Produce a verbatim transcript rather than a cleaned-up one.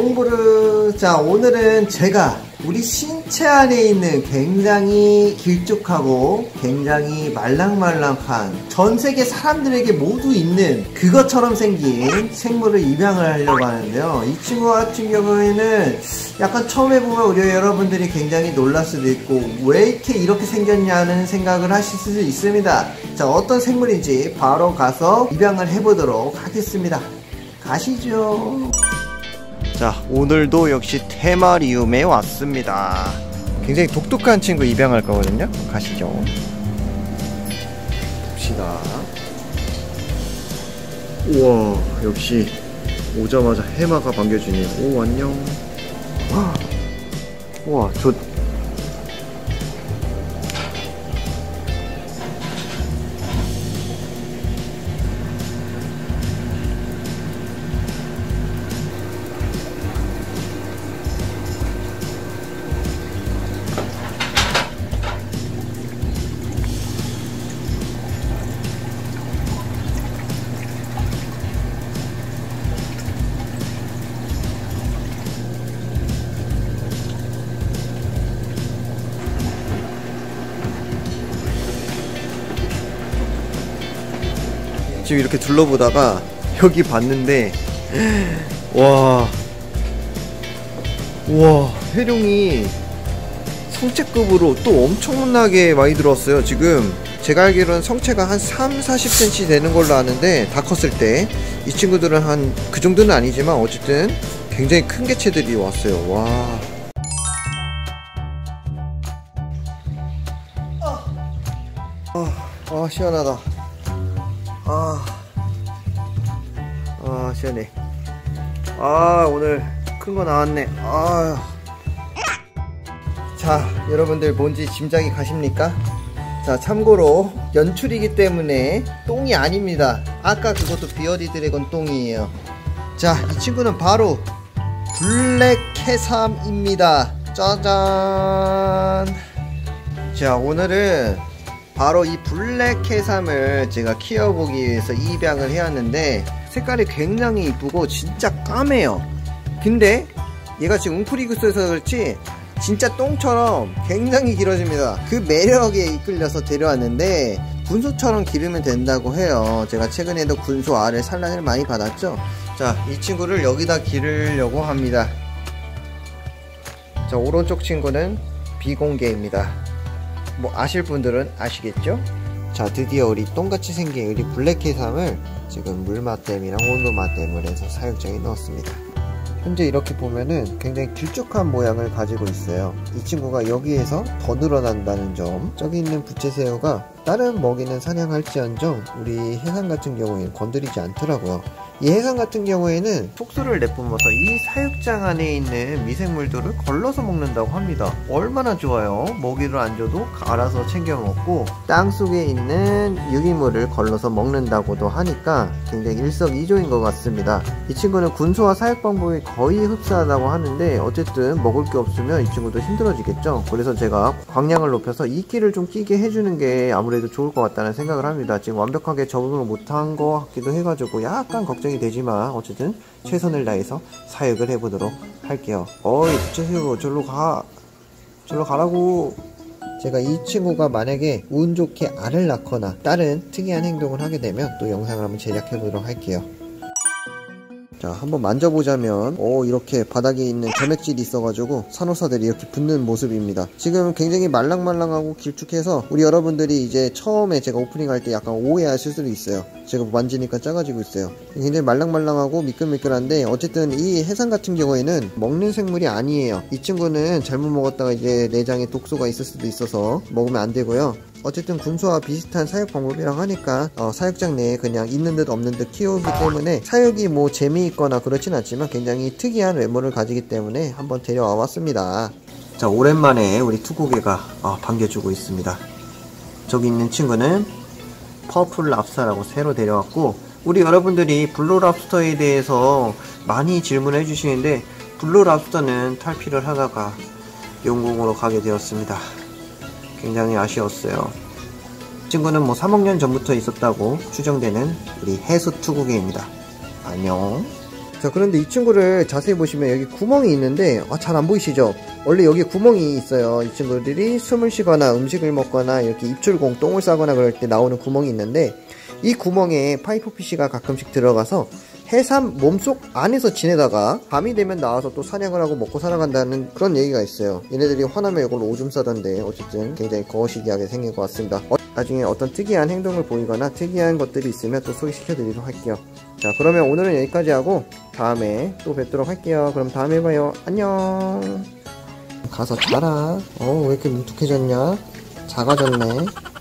뽕부르. 자, 오늘은 제가 우리 신체 안에 있는 굉장히 길쭉하고 굉장히 말랑말랑한 전 세계 사람들에게 모두 있는 그것처럼 생긴 생물을 입양을 하려고 하는데요. 이 친구 같은 경우에는 약간 처음에 보면 우리 여러분들이 굉장히 놀랄 수도 있고 왜 이렇게 이렇게 생겼냐는 생각을 하실 수도 있습니다. 자, 어떤 생물인지 바로 가서 입양을 해보도록 하겠습니다. 가시죠. 자, 오늘도 역시 테마리움에 왔습니다. 굉장히 독특한 친구 입양할 거거든요. 가시죠. 봅시다. 우와, 역시 오자마자 해마가 반겨주네요. 오, 안녕. 우와, 저 지금 이렇게 둘러보다가 여기 봤는데 와, 와, 회룡이 성체급으로 또 엄청나게 많이 들어왔어요. 지금 제가 알기로는 성체가 한 삼, 사십 센티미터 되는 걸로 아는데 다 컸을 때 이 친구들은 한 그 정도는 아니지만 어쨌든 굉장히 큰 개체들이 왔어요. 와. 아, 아 시원하다. 아, 아 시원해. 아, 오늘 큰 거 나왔네. 아. 자, 여러분들 뭔지 짐작이 가십니까? 자, 참고로 연출이기 때문에 똥이 아닙니다. 아까 그것도 비어디 드래곤 똥이에요. 자, 이 친구는 바로 블랙 해삼입니다. 짜잔. 자, 오늘은 바로 이 블랙 해삼을 제가 키워보기 위해서 입양을 해왔는데 색깔이 굉장히 이쁘고 진짜 까매요. 근데 얘가 지금 웅크리구스여서 그렇지 진짜 똥처럼 굉장히 길어집니다. 그 매력에 이끌려서 데려왔는데 군소처럼 기르면 된다고 해요. 제가 최근에도 군소 알을 산란을 많이 받았죠. 자, 이 친구를 여기다 기르려고 합니다. 자, 오른쪽 친구는 비공개입니다. 뭐 아실 분들은 아시겠죠? 자, 드디어 우리 똥같이 생긴 우리 블랙 해삼을 지금 물맛댐이랑 온도맛댐을 해서 사육장에 넣었습니다. 현재 이렇게 보면은 굉장히 길쭉한 모양을 가지고 있어요. 이 친구가 여기에서 더 늘어난다는 점. 저기 있는 부채새우가 다른 먹이는 사냥할지언정 우리 해삼 같은 경우에는 건드리지 않더라고요. 이 해삼 같은 경우에는 톡수를 내뿜어서 이 사육장 안에 있는 미생물들을 걸러서 먹는다고 합니다. 얼마나 좋아요. 먹이를 안 줘도 알아서 챙겨 먹고 땅속에 있는 유기물을 걸러서 먹는다고도 하니까 굉장히 일석이조인 것 같습니다. 이 친구는 군소와 사육 방법이 거의 흡사하다고 하는데 어쨌든 먹을 게 없으면 이 친구도 힘들어지겠죠. 그래서 제가 광량을 높여서 이끼를 좀 끼게 해주는 게 아무래도 좋을 것 같다는 생각을 합니다. 지금 완벽하게 적응을 못한 것 같기도 해가지고 약간 걱정이 되지만 어쨌든 최선을 다해서 사육을 해보도록 할게요. 어이, 부채새우 절로 가, 절로 가라고. 제가 이 친구가 만약에 운 좋게 알을 낳거나 다른 특이한 행동을 하게 되면 또 영상을 한번 제작해 보도록 할게요. 자, 한번 만져보자면 오, 이렇게 바닥에 있는 점액질이 있어가지고 산호사들이 이렇게 붙는 모습입니다. 지금 굉장히 말랑말랑하고 길쭉해서 우리 여러분들이 이제 처음에 제가 오프닝 할 때 약간 오해하실 수도 있어요. 제가 만지니까 작아지고 있어요. 굉장히 말랑말랑하고 미끌미끌한데 어쨌든 이 해삼 같은 경우에는 먹는 생물이 아니에요. 이 친구는 잘못 먹었다가 이제 내장에 독소가 있을 수도 있어서 먹으면 안 되고요. 어쨌든 군소와 비슷한 사육 방법이라고 하니까 어, 사육장 내에 그냥 있는 듯 없는 듯 키우기 때문에 사육이 뭐 재미있거나 그렇진 않지만 굉장히 특이한 외모를 가지기 때문에 한번 데려와 봤습니다. 자, 오랜만에 우리 투고개가 어, 반겨주고 있습니다. 저기 있는 친구는 퍼플 랍스타라고 새로 데려왔고 우리 여러분들이 블루 랍스터에 대해서 많이 질문해 주시는데 블루 랍스터는 탈피를 하다가 영국으로 가게 되었습니다. 굉장히 아쉬웠어요. 이 친구는 뭐 삼억 년 전부터 있었다고 추정되는 우리 해수 투구개입니다. 안녕. 자, 그런데 이 친구를 자세히 보시면 여기 구멍이 있는데 아, 잘 안 보이시죠? 원래 여기 구멍이 있어요. 이 친구들이 숨을 쉬거나 음식을 먹거나 이렇게 입출공, 똥을 싸거나 그럴 때 나오는 구멍이 있는데 이 구멍에 파이프피쉬가 가끔씩 들어가서 해삼 몸속 안에서 지내다가 밤이 되면 나와서 또 사냥을 하고 먹고 살아간다는 그런 얘기가 있어요. 얘네들이 화나면 이걸로 오줌 싸던데 어쨌든 굉장히 거시기하게 생긴 것 같습니다. 어, 나중에 어떤 특이한 행동을 보이거나 특이한 것들이 있으면 또 소개시켜 드리도록 할게요. 자, 그러면 오늘은 여기까지 하고 다음에 또 뵙도록 할게요. 그럼 다음에 봐요. 안녕. 가서 자라. 어, 왜 이렇게 뭉툭해졌냐? 작아졌네.